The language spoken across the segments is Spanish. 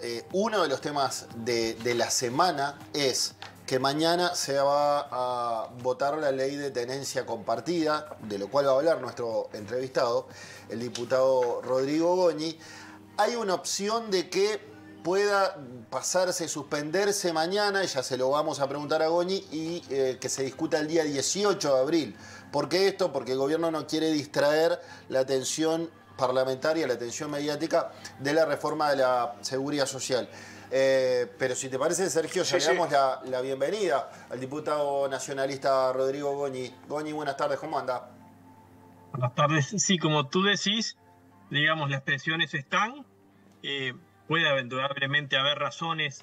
uno de los temas de la semana es que mañana se va a votar la ley de tenencia compartida, de lo cual va a hablar nuestro entrevistado, el diputado Rodrigo Goñi. Hay una opción de que pueda pasarse, suspenderse mañana, y ya se lo vamos a preguntar a Goñi, y que se discuta el día 18 de abril. ¿Por qué esto? Porque el gobierno no quiere distraer la atención parlamentaria, la atención mediática de la reforma de la seguridad social. Pero si te parece, Sergio, ya le damos la bienvenida al diputado nacionalista Rodrigo Goñi. Goñi, buenas tardes, ¿cómo anda? Buenas tardes. Sí, como tú decís, digamos, las presiones están. Puede indudablemente haber razones,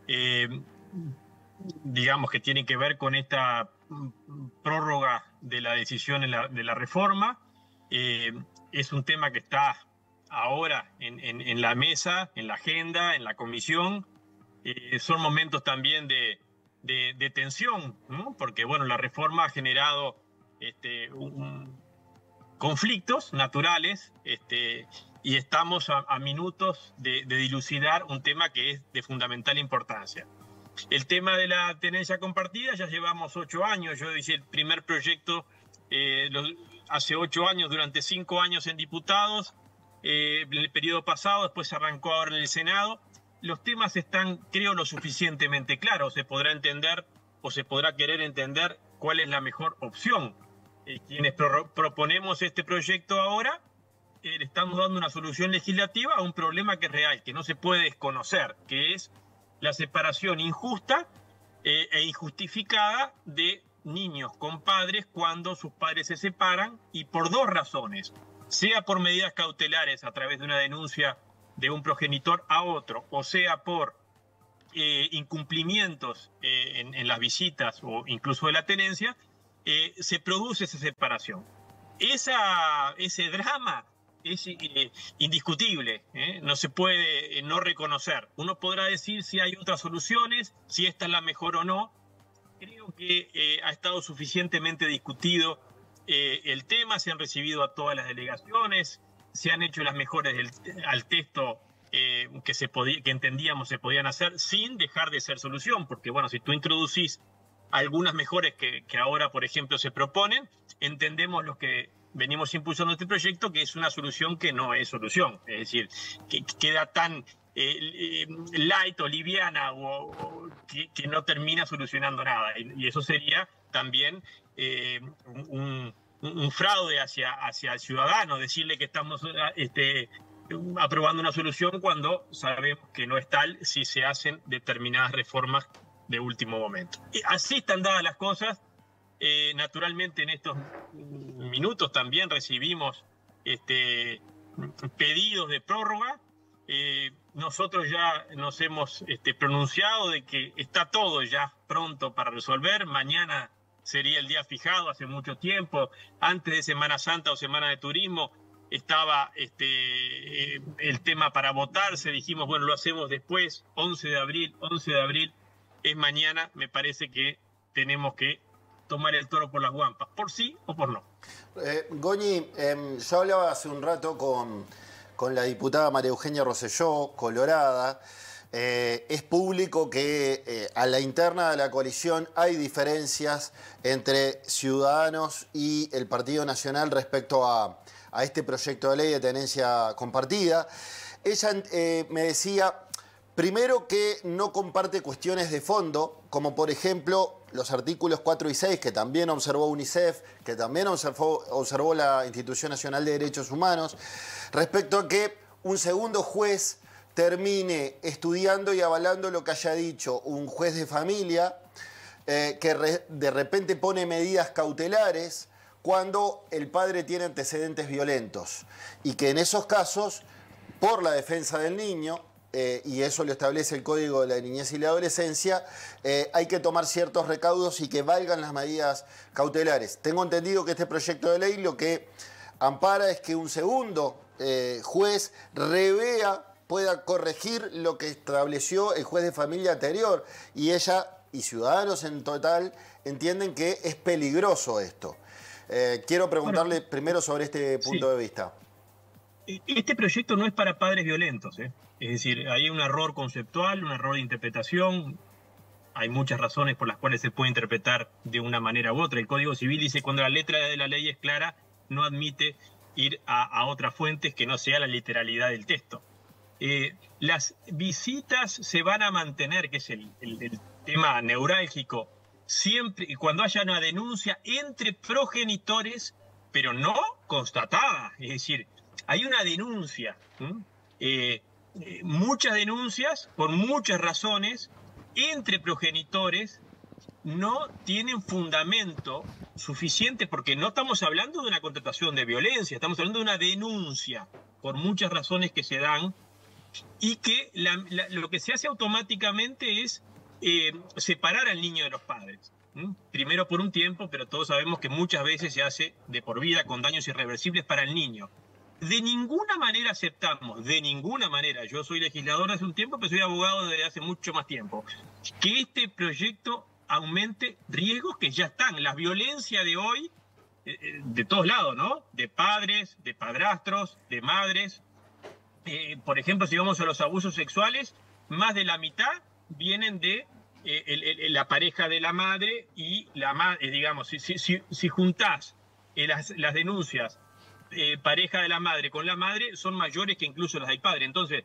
digamos, que tienen que ver con esta prórroga de la decisión de la reforma. Es un tema que está ahora en la mesa, en la agenda, en la comisión. Son momentos también de tensión, ¿no? Porque, bueno, la reforma ha generado conflictos naturales, y estamos a minutos de dilucidar un tema que es de fundamental importancia. El tema de la tenencia compartida, ya llevamos 8 años. Yo hice el primer proyecto hace 8 años, durante 5 años en diputados, en el periodo pasado, después se arrancó ahora en el Senado. Los temas están, creo, lo suficientemente claros. Se podrá entender o se podrá querer entender cuál es la mejor opción. Quienes proponemos este proyecto ahora, le estamos dando una solución legislativa a un problema que es real, que no se puede desconocer, que es la separación injusta e injustificada de niños con padres cuando sus padres se separan, y por 2 razones, sea por medidas cautelares a través de una denuncia de un progenitor a otro, o sea por incumplimientos en las visitas o incluso de la tenencia, se produce esa separación. Ese drama es indiscutible, no se puede no reconocer. Uno podrá decir si hay otras soluciones, si esta es la mejor o no. Creo que ha estado suficientemente discutido el tema, se han recibido a todas las delegaciones, se han hecho las mejores al texto que entendíamos se podían hacer sin dejar de ser solución, porque, bueno, si tú introducís algunas mejores que ahora, por ejemplo, se proponen, entendemos los que venimos impulsando este proyecto que es una solución que no es solución, es decir, que queda tan light o liviana que no termina solucionando nada, y eso sería también un fraude hacia el ciudadano, decirle que estamos aprobando una solución cuando sabemos que no es tal si se hacen determinadas reformas de último momento. Y así están dadas las cosas. Naturalmente en estos minutos también recibimos pedidos de prórroga. Nosotros ya nos hemos pronunciado de que está todo ya pronto para resolver. Mañana sería el día fijado hace mucho tiempo. Antes de Semana Santa o Semana de Turismo estaba el tema para votarse. Dijimos, bueno, lo hacemos después, 11 de abril es mañana. Me parece que tenemos que tomar el toro por las guampas, por sí o por no. Goñi, yo hablaba hace un rato con la diputada María Eugenia Rosselló, colorada. Es público que a la interna de la coalición hay diferencias entre Ciudadanos y el Partido Nacional respecto a este proyecto de ley de tenencia compartida. Ella me decía, primero, que no comparte cuestiones de fondo, como por ejemplo los artículos 4 y 6, que también observó UNICEF, que también observó la Institución Nacional de Derechos Humanos, respecto a que un segundo juez termine estudiando y avalando lo que haya dicho un juez de familia, que de repente pone medidas cautelares cuando el padre tiene antecedentes violentos, y que en esos casos, por la defensa del niño, y eso lo establece el Código de la Niñez y la Adolescencia, hay que tomar ciertos recaudos y que valgan las medidas cautelares. Tengo entendido que este proyecto de ley lo que ampara es que un segundo juez revea, pueda corregir lo que estableció el juez de familia anterior, y ella y Ciudadanos en total entienden que es peligroso esto. Quiero preguntarle primero sobre este punto de vista. Este proyecto no es para padres violentos, ¿eh? Es decir, hay un error conceptual, un error de interpretación. Hay muchas razones por las cuales se puede interpretar de una manera u otra. El Código Civil dice cuando la letra de la ley es clara, no admite ir a otras fuentes que no sea la literalidad del texto. Las visitas se van a mantener, que es el tema neurálgico, siempre y cuando haya una denuncia entre progenitores, pero no constatada. Es decir, hay una denuncia, muchas denuncias por muchas razones entre progenitores no tienen fundamento suficiente, porque no estamos hablando de una contratación de violencia, estamos hablando de una denuncia por muchas razones que se dan, y que lo que se hace automáticamente es separar al niño de los padres. Primero por un tiempo, pero todos sabemos que muchas veces se hace de por vida con daños irreversibles para el niño. De ninguna manera aceptamos, de ninguna manera, yo soy legislador hace un tiempo, pero soy abogado desde hace mucho más tiempo, que este proyecto aumente riesgos que ya están. La violencia de hoy, de todos lados, ¿no? De padres, de padrastros, de madres. Por ejemplo, si vamos a los abusos sexuales, más de la mitad vienen de la pareja de la madre y la madre, digamos, si juntás las denuncias pareja de la madre con la madre, son mayores que incluso las del padre. Entonces,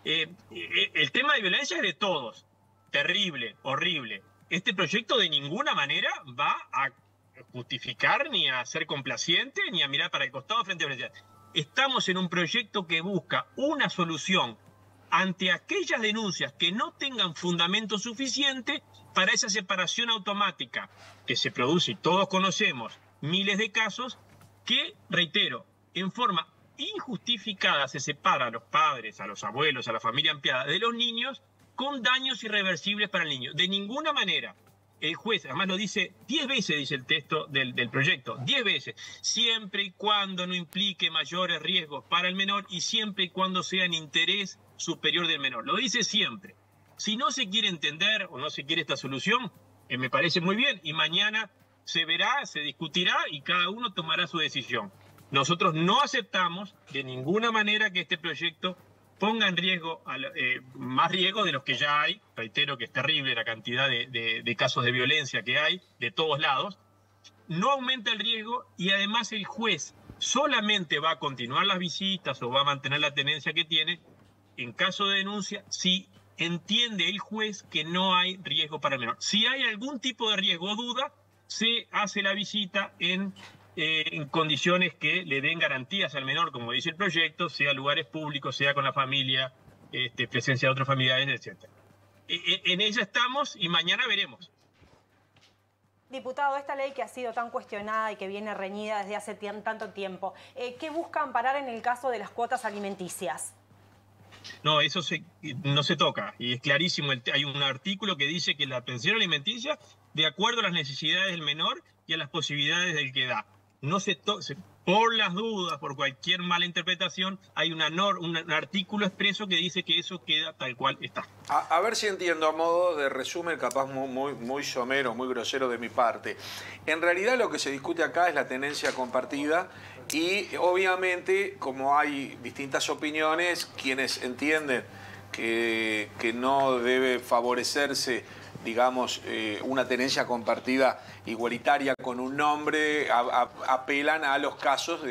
el tema de violencia es de todos, terrible, horrible. Este proyecto de ninguna manera va a justificar, ni a ser complaciente, ni a mirar para el costado frente a la violencia. Estamos en un proyecto que busca una solución ante aquellas denuncias que no tengan fundamento suficiente para esa separación automática que se produce, y todos conocemos miles de casos, que, reitero, en forma injustificada se separa a los padres, a los abuelos, a la familia ampliada de los niños con daños irreversibles para el niño. De ninguna manera. El juez, además lo dice 10 veces, dice el texto del proyecto, 10 veces, siempre y cuando no implique mayores riesgos para el menor y siempre y cuando sea en interés superior del menor. Lo dice siempre. Si no se quiere entender o no se quiere esta solución, me parece muy bien, y mañana se verá, se discutirá y cada uno tomará su decisión. Nosotros no aceptamos de ninguna manera que este proyecto ponga en riesgo, más riesgo de los que ya hay. Reitero que es terrible la cantidad de casos de violencia que hay de todos lados. No aumenta el riesgo y además el juez solamente va a continuar las visitas o va a mantener la tenencia que tiene en caso de denuncia si entiende el juez que no hay riesgo para el menor. Si hay algún tipo de riesgo o duda, se hace la visita en condiciones que le den garantías al menor, como dice el proyecto, sea lugares públicos, sea con la familia, presencia de otros familiares, etc. En ella estamos y mañana veremos. Diputado, esta ley que ha sido tan cuestionada y que viene reñida desde hace tanto tiempo, ¿qué busca amparar en el caso de las cuotas alimenticias? No, eso no se toca, y es clarísimo. Hay un artículo que dice que la pensión alimenticia, de acuerdo a las necesidades del menor y a las posibilidades del que da. No se por las dudas, por cualquier mala interpretación, hay un artículo expreso que dice que eso queda tal cual está. A ver si entiendo, a modo de resumen, capaz muy somero, muy grosero de mi parte. En realidad lo que se discute acá es la tenencia compartida y obviamente, como hay distintas opiniones, quienes entienden que no debe favorecerse, digamos, una tenencia compartida igualitaria con un nombre, apelan a los casos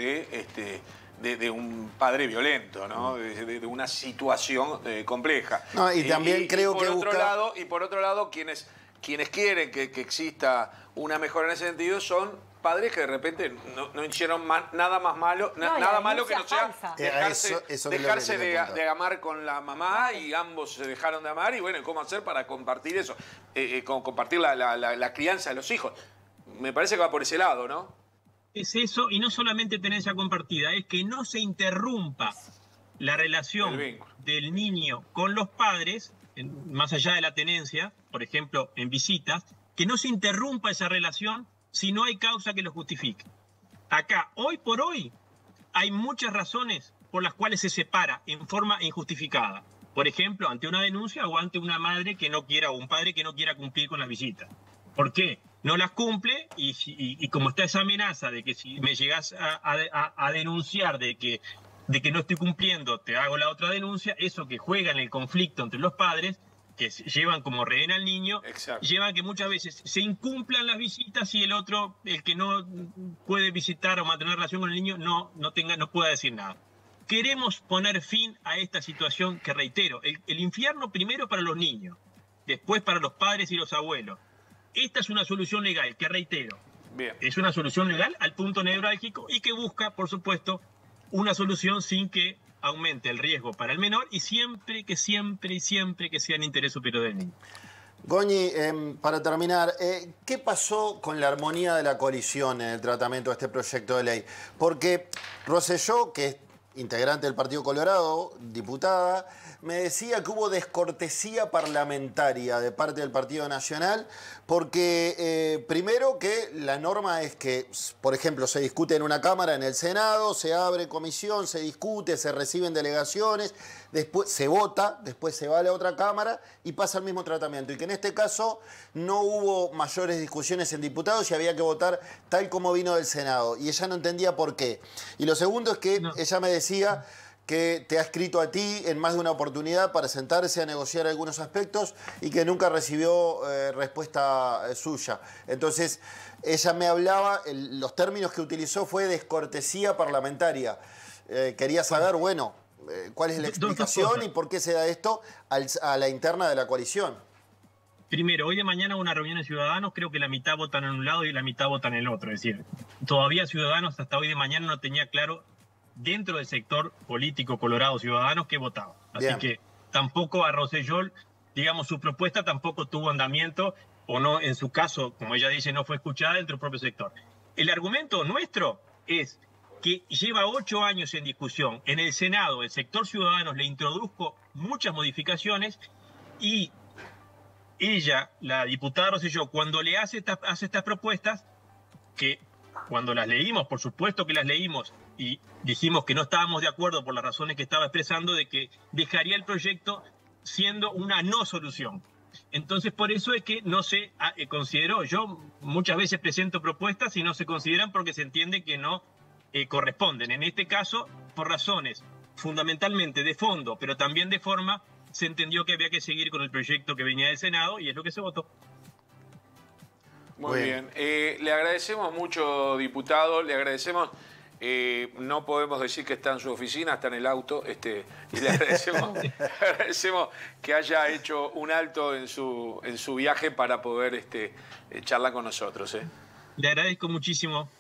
de un padre violento, ¿no? De una situación compleja. No, y también creo que Y por otro lado, quienes quieren que exista una mejora en ese sentido son padres que de repente no hicieron nada más malo, nada malo que no sea dejarse de amar con la mamá, y ambos se dejaron de amar, y bueno, ¿cómo hacer para compartir eso? Compartir la crianza de los hijos. Me parece que va por ese lado, ¿no? Es eso, y no solamente tenencia compartida, es que no se interrumpa la relación del niño con los padres, más allá de la tenencia, por ejemplo, en visitas, que no se interrumpa esa relación si no hay causa que lo justifique. Acá, hoy por hoy, hay muchas razones por las cuales se separa en forma injustificada. Por ejemplo, ante una denuncia o ante una madre que no quiera o un padre que no quiera cumplir con las visitas. ¿Por qué? No las cumple y como está esa amenaza de que si me llegas a denunciar de que de que no estoy cumpliendo, te hago la otra denuncia, eso que juega en el conflicto entre los padres, que llevan como rehén al niño, Exacto. llevan que muchas veces se incumplan las visitas y el otro, el que no puede visitar o mantener relación con el niño, no pueda decir nada. Queremos poner fin a esta situación que, reitero, el infierno primero para los niños, después para los padres y los abuelos. Esta es una solución legal que, reitero, Bien. es una solución legal al punto neurálgico y que busca, por supuesto, una solución sin que aumente el riesgo para el menor y siempre que sea en interés superior del niño. Goñi, para terminar, ¿qué pasó con la armonía de la coalición en el tratamiento de este proyecto de ley? Porque Rosselló, que es integrante del Partido Colorado, diputada, me decía que hubo descortesía parlamentaria de parte del Partido Nacional porque, primero, que la norma es que, por ejemplo, se discute en una Cámara, en el Senado, se abre comisión, se discute, se reciben delegaciones, después se vota, después se va a la otra Cámara y pasa el mismo tratamiento. Y que en este caso no hubo mayores discusiones en diputados y había que votar tal como vino del Senado. Y ella no entendía por qué. Y lo segundo es que ella me decía que te ha escrito a ti en más de una oportunidad para sentarse a negociar algunos aspectos y que nunca recibió respuesta suya. Entonces, ella me hablaba, los términos que utilizó fue descortesía parlamentaria. Quería saber, bueno, cuál es la explicación y por qué se da esto a la interna de la coalición. Primero, hoy de mañana una reunión de Ciudadanos, creo que la mitad votan en un lado y la mitad votan en el otro. Es decir, todavía Ciudadanos hasta hoy de mañana no tenía claro dentro del sector político colorado Ciudadanos que votaba. Así Bien. que tampoco a Rosselló, digamos, su propuesta tampoco tuvo andamiento o no, en su caso, como ella dice, no fue escuchada dentro del propio sector. El argumento nuestro es que lleva 8 años en discusión. En el Senado, el sector Ciudadanos le introdujo muchas modificaciones y ella, la diputada Rosselló, cuando le hace estas propuestas, que cuando las leímos, por supuesto que las leímos y dijimos que no estábamos de acuerdo por las razones que estaba expresando, de que dejaría el proyecto siendo una no solución. Entonces, por eso es que no se consideró. Yo muchas veces presento propuestas y no se consideran porque se entiende que no corresponden. En este caso, por razones fundamentalmente de fondo, pero también de forma, se entendió que había que seguir con el proyecto que venía del Senado y es lo que se votó. Muy bien. Le agradecemos mucho, diputado. Le agradecemos. No podemos decir que está en su oficina, está en el auto. Y le agradecemos que haya hecho un alto en su viaje para poder charlar con nosotros. Le agradezco muchísimo